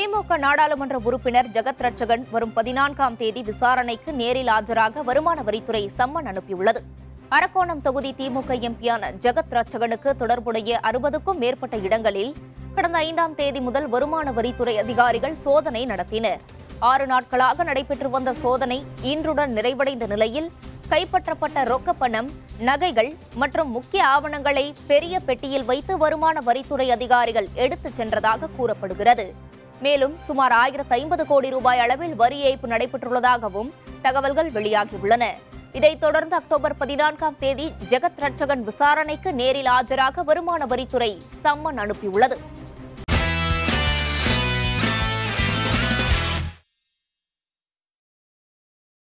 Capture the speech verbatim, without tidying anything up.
திமுக நாடாளுமன்ற உறுப்பினர் ஜெகத் ரட்சகன் வரும் பதினான்காம் தேதி விசாரணைக்கு நேரில் ஆஜராக வருமான வரித்துறை சம்மன் அனுப்பியுள்ளது. அரக்கோணம் தொகுதி திமுக எம்பியான ஜெகத் ரட்சகனுக்கு தொடர்புடைய அறுபதுக்கும் மேற்பட்ட இடங்களில் கடந்த ஐந்தாம் தேதி முதல் வருமான வரித்துறை அதிகாரிகள் சோதனை நடத்தினர். ஆறு நாட்களாக நடைபெற்று வந்த சோதனை இன்றுடன் நிறைவடைந்த நிலையில் கைப்பற்றப்பட்ட ரொக்க பணம், நகைகள் மற்றும் முக்கிய ஆவணங்களை பெரிய பெட்டியில் வைத்து வருமான வரித்துறை அதிகாரிகள் எடுத்துச் சென்றதாக கூறப்படுகிறது. மேலும் சுமார் ஆயிரத்து ஐம்பது கோடி ரூபாய் அளவில் வரி ஏய்ப்பு நடைபெற்றுள்ளதாகவும் தகவல்கள் வெளியாகியுள்ளன. இதைத் தொடர்ந்து அக்டோபர் பதினான்காம் தேதி ஜெகத் ரட்சகன் விசாரணைக்கு நேரில் ஆஜராக வருமான வரித்துறை சம்மன் அனுப்பியுள்ளது.